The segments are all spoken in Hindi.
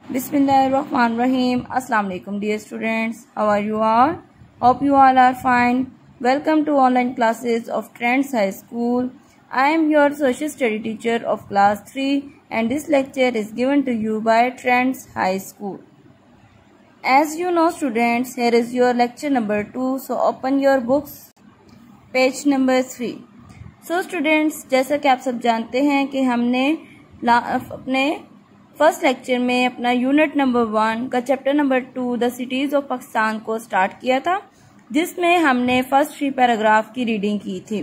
Bismillahirrahmanirrahim. Assalamu alaikum dear students. How are you all? Hope you all are fine. Welcome to online classes of Trends High School. I am your social study teacher of class 3 and this lecture is given to you by Trends High School. As you know students, here is your lecture number 2. So open your books. Page number 3. So students, जैसा कि आप सब जानते हैं कि हमने अपने फर्स्ट लेक्चर में अपना यूनिट नंबर 1 का chapter number 2 the cities of Pakistan को स्टार्ट किया था, जिसमें हमने फर्स्ट 3 पैराग्राफ की रीडिंग की थी।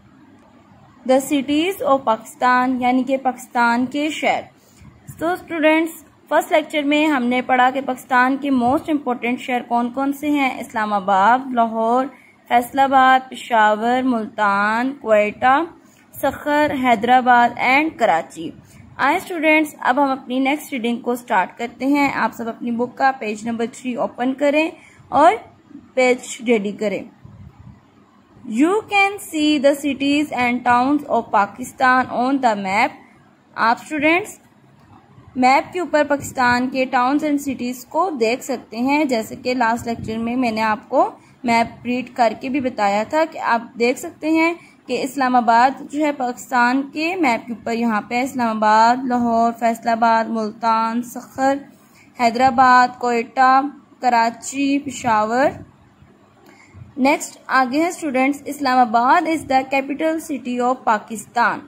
द सिटीज ऑफ पाकिस्तान यानी कि पाकिस्तान के शहर। तो स्टूडेंट्स, फर्स्ट लेक्चर में हमने पढ़ा कि पाकिस्तान के मोस्ट इम्पोर्टेंट शहर कौन कौन से हैं। इस्लामाबाद, लाहौर, फैसलाबाद, पेशावर, मुल्तान, क्वेटा, सखर, हैदराबाद एंड कराची। आए स्टूडेंट्स, अब हम अपनी नेक्स्ट रीडिंग को स्टार्ट करते हैं। आप सब अपनी बुक का पेज नंबर 3 ओपन करें और पेज रेडी करें। You can see the cities and towns of Pakistan on the map. आप स्टूडेंट्स मैप के ऊपर पाकिस्तान के टाउन्स एंड सिटीज को देख सकते हैं। जैसे कि लास्ट लेक्चर में मैंने आपको मैप रीड करके भी बताया था कि आप देख सकते हैं कि इस्लामाबाद जो है पाकिस्तान के मैप के ऊपर यहाँ पे इस्लामाबाद, लाहौर, फैसलाबाद, मुल्तान, सखर, हैदराबाद, कोयटा, कराची, पेशावर। नेक्स्ट आगे है students, Islamabad is the capital city of Pakistan.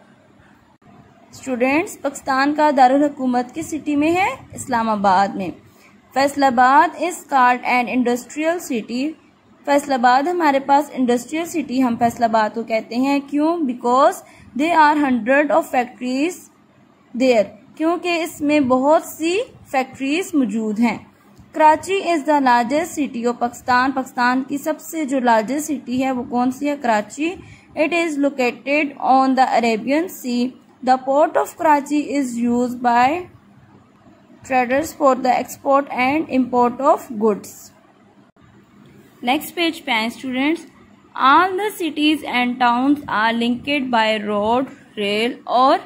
Students, Pakistan का दारुल हुकूमत किस सिटी में है? इस्लामाबाद में। Faisalabad is called an industrial city. Faisalabad हमारे पास इंडस्ट्रियल सिटी हम फैसलाबाद को कहते हैं। क्यों? Because they are 100 of factories there, क्योंकि इसमें बहुत सी फैक्ट्रीज मौजूद हैं। Karachi is the largest city of Pakistan. Pakistan की सबसे जो लार्जेस्ट सिटी है वो कौन सी है? Karachi. It is located on the Arabian sea. The port of Karachi is use by traders for the export and import of goods. Next page पे आए students, all the cities and towns are linked by road, rail और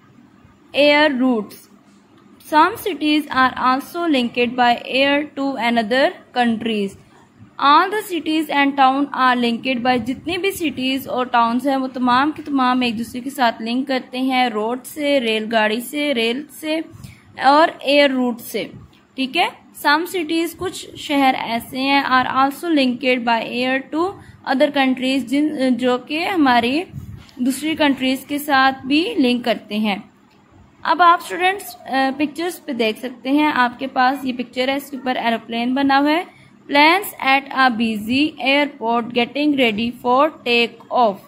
air routes. Some cities are also linked by air to another countries. All the cities and town are linked by, जितनी भी सिटीज और टाउन्स हैं वो तमाम के तमाम एक दूसरे के साथ लिंक करते हैं रोड से, रेलगाड़ी से, रेल से और एयर रूट से। ठीक है। सम सिटीज, कुछ शहर ऐसे हैं, are also linked by air to other countries, जिन जो कि हमारी दूसरी कंट्रीज के साथ भी लिंक करते हैं। अब आप स्टूडेंट्स पिक्चर्स पे देख सकते हैं, आपके पास ये पिक्चर है, इसके ऊपर एरोप्लेन बना हुआ है। Planes at a busy airport getting ready for take off.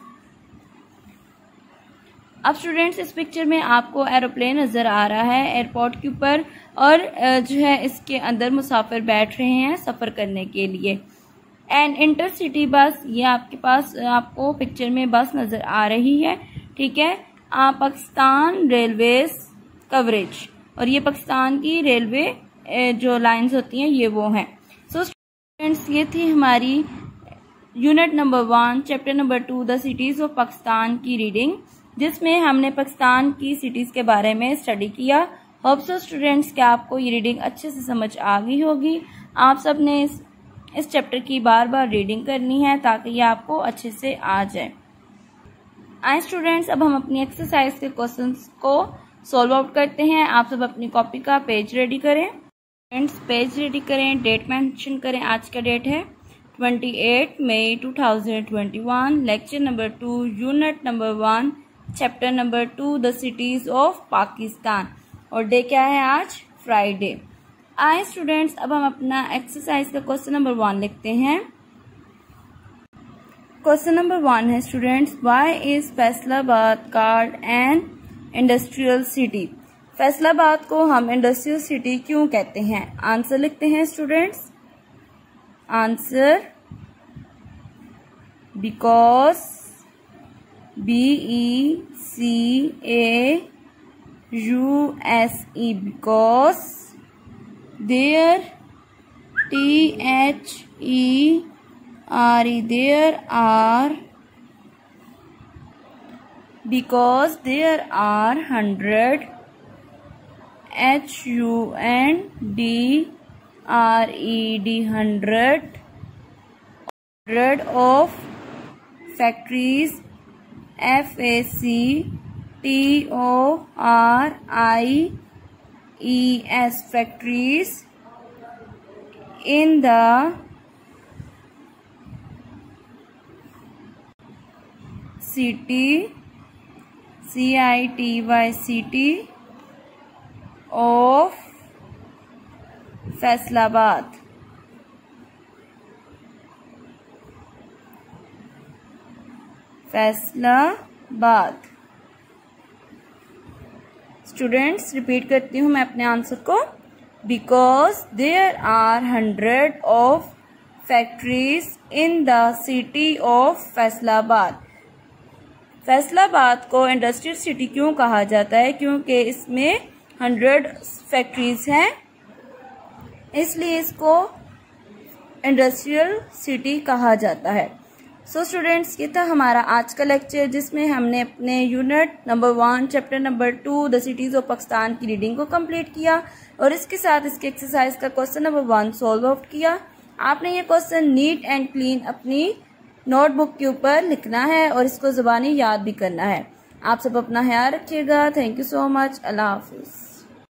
अब स्टूडेंट्स इस पिक्चर में आपको एरोप्लेन नजर आ रहा है एयरपोर्ट के ऊपर, और जो है इसके अंदर मुसाफिर बैठ रहे हैं सफर करने के लिए। एंड इंटरसिटी बस, ये आपके पास आपको पिक्चर में बस नजर आ रही है। ठीक है। पाकिस्तान रेलवेज कवरेज, और ये पाकिस्तान की रेलवे जो लाइंस होती हैं ये वो हैं। सो स्टूडेंट्स, ये थी हमारी unit number 1 chapter number 2 the cities of Pakistan की रीडिंग, जिसमें हमने पाकिस्तान की सिटीज के बारे में स्टडी किया। होप सो स्टूडेंट्स कि आपको ये रीडिंग अच्छे से समझ आ गई होगी। आप सब ने इस चैप्टर की बार बार रीडिंग करनी है ताकि ये आपको अच्छे से आ जाए। आए स्टूडेंट्स, अब हम अपनी एक्सरसाइज के क्वेश्चंस को सॉल्व आउट करते हैं। आप सब अपनी कॉपी का पेज रेडी करें। स्टूडेंट्स पेज रेडी करें, डेट मेंशन करें। आज का डेट है 28 मई 2021। Lecture number 2 unit number 1 chapter number 2 the cities of Pakistan, और डे क्या है आज? फ्राइडे। आए स्टूडेंट्स, अब हम अपना एक्सरसाइज का क्वेश्चन नंबर 1 लिखते हैं। क्वेश्चन नंबर 1 है students, why is Faisalabad called an industrial city. Faisalabad को हम इंडस्ट्रियल सिटी क्यों कहते हैं? आंसर लिखते हैं students. Answer, because BECAUSE, because there THERE, there are, because there are 100 HUNDRED, hundred of factories, FACTORIES, factories in the city, city of Faisalabad. Faisalabad. Students, repeat करती हूँ मैं अपने आंसर को। Because there are 100 of factories in the city of Faisalabad. Faisalabad को इंडस्ट्रियल सिटी क्यों कहा जाता है? क्योंकि इसमें 100 फैक्ट्रीज हैं, इसलिए इसको इंडस्ट्रियल सिटी कहा जाता है। सो स्टूडेंट्स, ये था हमारा आज का लेक्चर, जिसमें हमने अपने unit number 1 chapter number 2 the cities of Pakistan की रीडिंग को कंप्लीट किया और इसके साथ इसके एक्सरसाइज का क्वेश्चन नंबर 1 सॉल्व आउट किया। आपने ये क्वेश्चन नीट एंड क्लीन अपनी नोटबुक के ऊपर लिखना है और इसको ज़ुबानी याद भी करना है। आप सब अपना ख्याल रखिएगा। Thank you so much. अल्लाह हाफिज़।